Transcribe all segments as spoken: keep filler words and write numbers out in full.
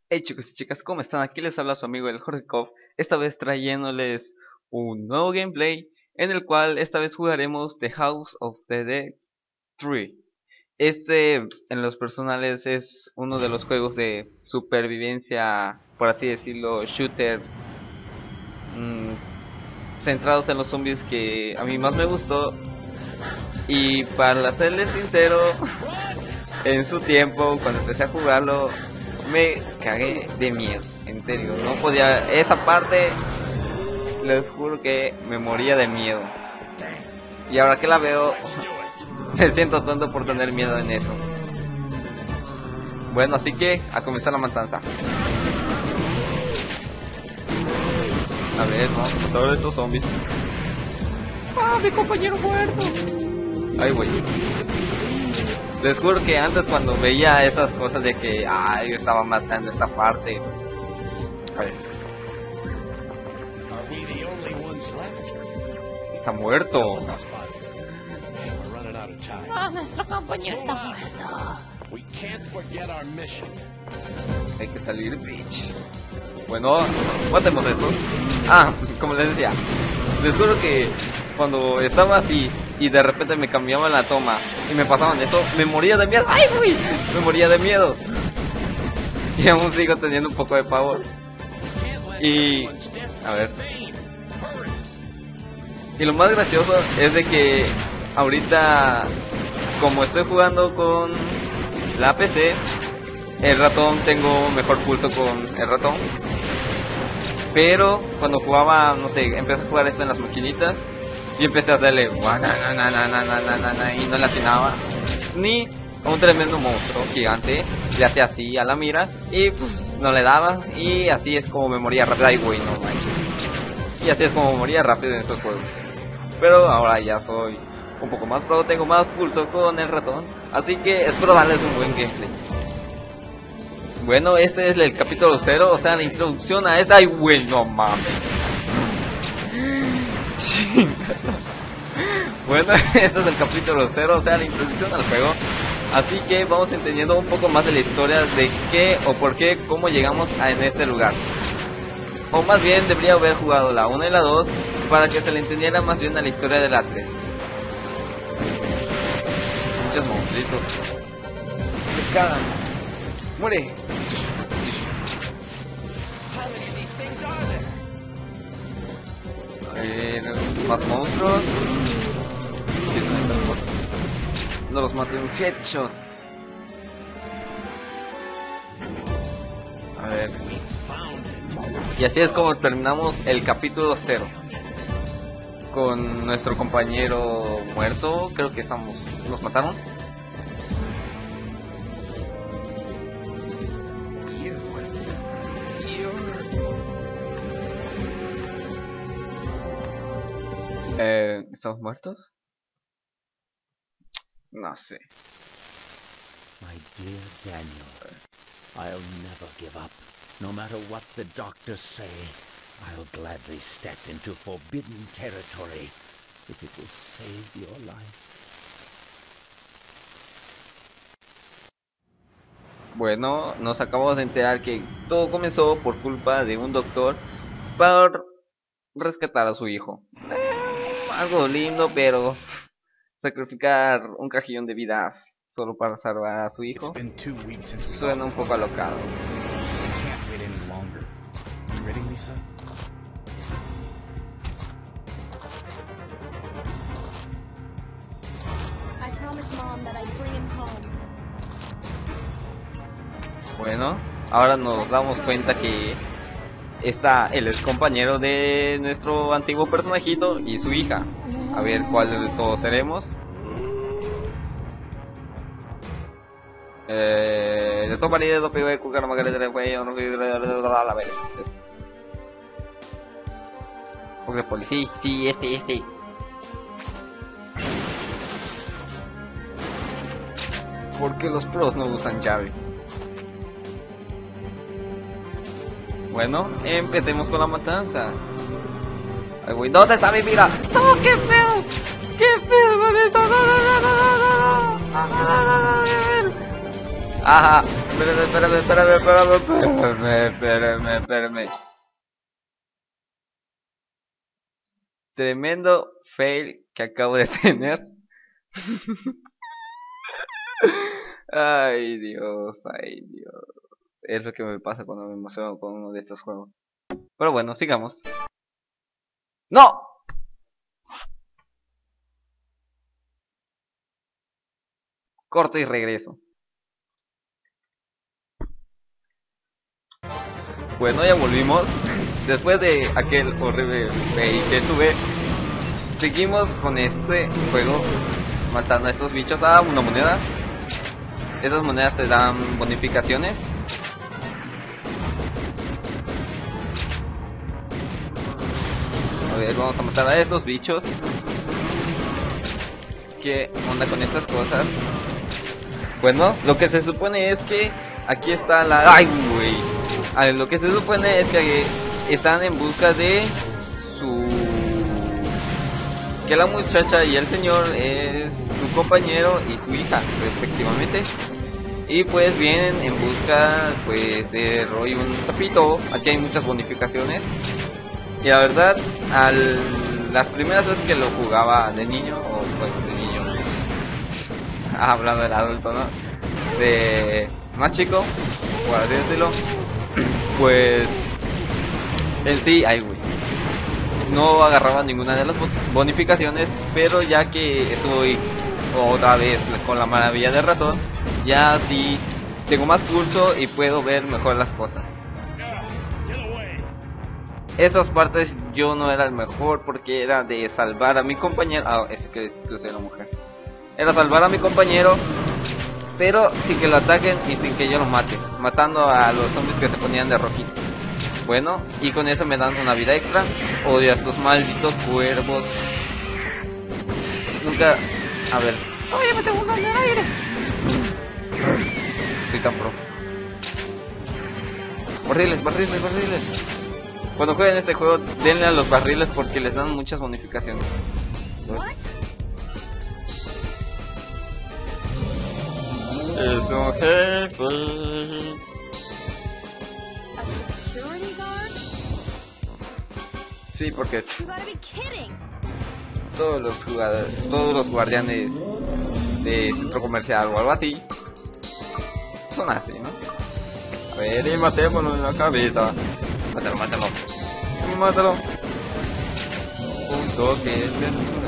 Hey chicos y chicas, ¿cómo están? Aquí les habla su amigo el Jorge Koff, esta vez trayéndoles un nuevo gameplay en el cual esta vez jugaremos The House of the Dead tres. Este, en los personales, es uno de los juegos de supervivencia, por así decirlo, shooter, mmm, centrados en los zombies que a mí más me gustó. Y para serles sincero, en su tiempo, cuando empecé a jugarlo, me cagué de miedo, en serio, no podía, esa parte, les juro que me moría de miedo. Y ahora que la veo, me siento tonto por tener miedo en eso. Bueno, así que, a comenzar la matanza. A ver, vamos a matar a estos zombies. ¡Ah, mi compañero muerto! Ay, güey. Les juro que antes, cuando veía esas cosas de que ah, yo estaba matando esta parte. A ver. Está muerto. Ah, nuestro compañero está muerto. Hay que salir, bitch. Bueno, matemos esto. Ah, como les decía, les juro que cuando estaba así y de repente me cambiaban la toma y me pasaban esto, me moría de miedo. ¡Ay, güey! Me moría de miedo. Y aún sigo teniendo un poco de pavor. Y... a ver. Y lo más gracioso es de que ahorita, como estoy jugando con la P C, el ratón, tengo mejor pulso con el ratón. Pero cuando jugaba, no sé, empecé a jugar esto en las maquinitas y empecé a hacerle y no le atinaba ni a un tremendo monstruo gigante. Le hacía así a la mira y pues no le daba, y así es como me moría rápido. Ay, güey, no manches. Y así es como moría rápido en estos juegos. Pero ahora ya soy un poco más pro, tengo más pulso con el ratón, así que espero darles un buen gameplay. Bueno, este es el capítulo cero, o sea, la introducción a esta. Ay, güey, no mames. Bueno, este es el capítulo cero, o sea, la introducción al juego. Así que vamos entendiendo un poco más de la historia de qué o por qué, cómo llegamos a en este lugar. O más bien, debería haber jugado la uno y la dos para que se le entendiera más bien a la historia de la tres. Muchos monstruitos. Me cagan. ¡Muere! A ver, más monstruos. No los maté, un headshot. A ver. Y así es como terminamos el capítulo cero. Con nuestro compañero muerto. Creo que estamos. ¿Nos mataron? Eh, ¿Estamos muertos? No sé. My dear Daniel, I'll never give up. No matter what the doctors say, I'll gladly step into forbidden territory if it will save your life. Bueno, nos acabamos de enterar que todo comenzó por culpa de un doctor para rescatar a su hijo. Eh, algo lindo, pero sacrificar un cajillón de vidas solo para salvar a su hijo suena un poco alocado. Bueno, ahora nos damos cuenta que está el ex compañero de nuestro antiguo personajito y su hija. A ver cuál de todos seremos. Eh, de todas maneras, lo peor es que no me quede de güey, no me la ver. Porque policía, sí, este, este. ¿Por qué los pros no usan llave? Bueno, empecemos con la matanza. Ay, güey, ¿dónde está mi mira? ¡No, qué feo! ¡Qué feo con esto! ¡No, no, no, no, no, no! ¡No, no, no, no, no! Ajá, espérame, espérame, espérame, espérame, espérame, espérame, espérame. Tremendo fail que acabo de tener. Ay Dios, ay Dios. Es lo que me pasa cuando me emociono con uno de estos juegos. Pero bueno, sigamos. ¡No! Corto y regreso. Bueno, ya volvimos. Después de aquel horrible fail que tuve, seguimos con este juego, matando a estos bichos. Ah, una moneda. Esas monedas te dan bonificaciones. A ver, vamos a matar a estos bichos. ¿Qué onda con estas cosas? Bueno, lo que se supone es que aquí está la... ¡Ay, güey! A ver, lo que se supone es que están en busca de su... que la muchacha y el señor es su compañero y su hija, respectivamente. Y pues vienen en busca pues de Roy, un sapito. Aquí hay muchas bonificaciones. Y la verdad, al... las primeras veces que lo jugaba de niño, o pues de niño, hablando del adulto, ¿no? De más chico, por así decirlo, pues en sí, ay güey, no agarraba ninguna de las bonificaciones, pero ya que estoy otra vez con la maravilla del ratón, ya sí tengo más pulso y puedo ver mejor las cosas. Esas partes yo no era el mejor porque era de salvar a mi compañero. Ah, ese que es la mujer. Era salvar a mi compañero, pero sin que lo ataquen y sin que yo lo mate, matando a los zombies que se ponían de rojito. Bueno, y con eso me dan una vida extra. Odio a estos malditos cuervos. Nunca... A ver. Oye, me tengo un gol de aire. Soy tan pro. Barriles, barriles, barriles. Cuando jueguen este juego, denle a los barriles porque les dan muchas bonificaciones. Es un jefe. Sí, porque todos los jugadores, todos los guardianes de centro comercial o algo así son así, ¿no? A ver, y matémoslo en la cabeza. Mátalo, mátalo. Mátalo. Un toque de censura.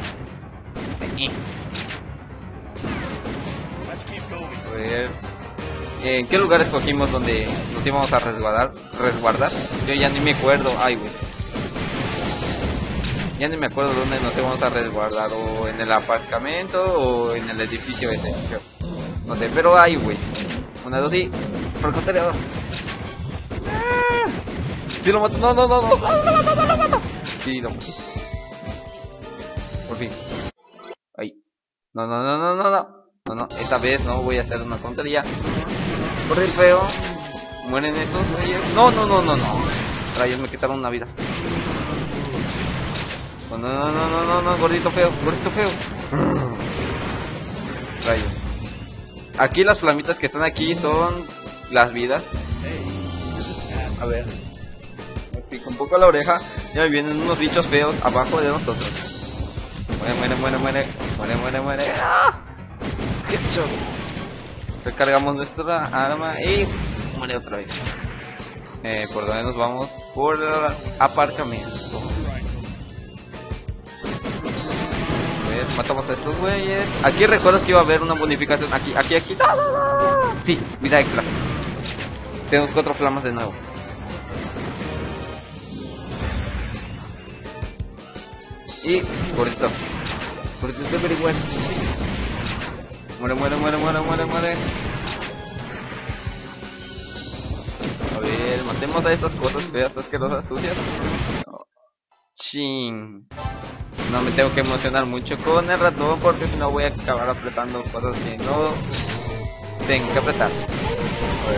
A ver. ¿En qué lugar escogimos donde nos íbamos a resguardar? ¿Resguardar? Yo ya ni me acuerdo. Ay, güey. Ya ni me acuerdo dónde nos íbamos a resguardar. O en el aparcamiento o en el edificio ese. No sé, pero ay, güey. Una, dos y... francotirador. Sí lo mato, no, no, no, no, no, no, no, no, no, no, no. Sí lo mato. Por fin. Ay. No, no, no, no, no, no. No, no, esta vez no voy a hacer una tontería. Corre el feo. Mueren estos güeyes. No, no, no, no, no. Rayos, me quitaron una vida. No, no, no, no, no, no, no, gordito feo, gordito feo. Rayos. Aquí las flamitas que están aquí son las vidas. A ver. Me pico un poco la oreja. Ya me vienen unos bichos feos abajo de nosotros. Muere, muere, muere, muere. Muere, muere, muere. ¡Ah! Headshot. Recargamos nuestra arma y muere otra vez. Eh, ¿por dónde nos vamos? Por el aparcamiento. A ver, matamos a estos güeyes. Aquí recuerdo que iba a haber una bonificación. Aquí, aquí, aquí. ¡No, no, no! Sí, vida extra. Tenemos cuatro flamas de nuevo. Y gordito. Gordito es very bueno. Muere, muere, muere, muere, muere, muere. A ver, matemos a estas cosas feas, asquerosas, sucias. No. Chin. No me tengo que emocionar mucho con el ratón porque si no voy a acabar apretando cosas que no tengo que apretar. A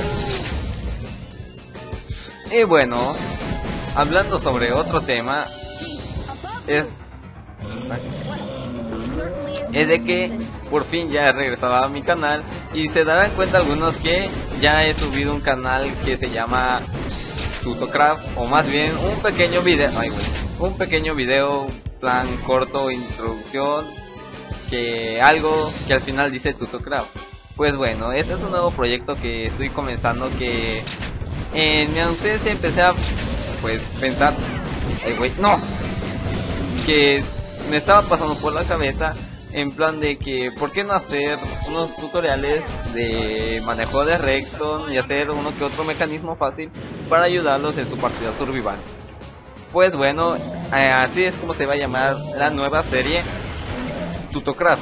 ver. Y bueno, hablando sobre otro tema, es... es de que por fin ya he regresado a mi canal Y se darán cuenta algunos que ya he subido un canal que se llama Tutocraft, o más bien un pequeño video, ay, güey, un pequeño video, plan corto, introducción, que algo que al final dice Tutocraft. Pues bueno, este es un nuevo proyecto que estoy comenzando, que en mi ausencia empecé a pues pensar, ay, güey, no, que me estaba pasando por la cabeza en plan de que por qué no hacer unos tutoriales de manejo de redstone y hacer uno que otro mecanismo fácil para ayudarlos en su partida survival. Pues bueno, eh, así es como se va a llamar la nueva serie, Tutocraft.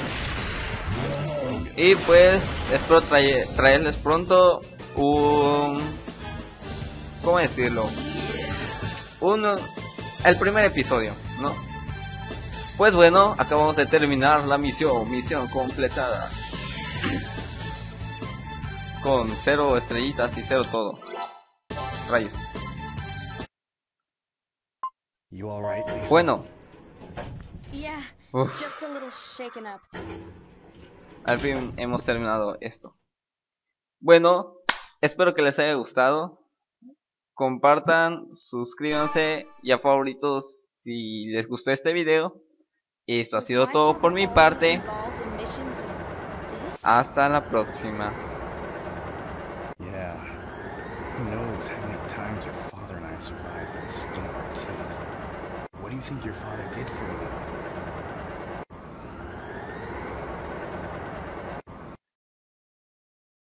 Y pues espero traer, traerles pronto un, ¿cómo decirlo? Un, el primer episodio, ¿no? Pues bueno, acabamos de terminar la misión, misión completada. Con cero estrellitas y cero todo. Rayos. Bueno. Uf. Al fin hemos terminado esto. Bueno, espero que les haya gustado. Compartan, suscríbanse y a favoritos si les gustó este video. Esto ha sido todo por mi parte. Hasta la próxima. Yeah. Who knows how many times your father and I survived by the skin of our teeth? What do you think your father did for a living?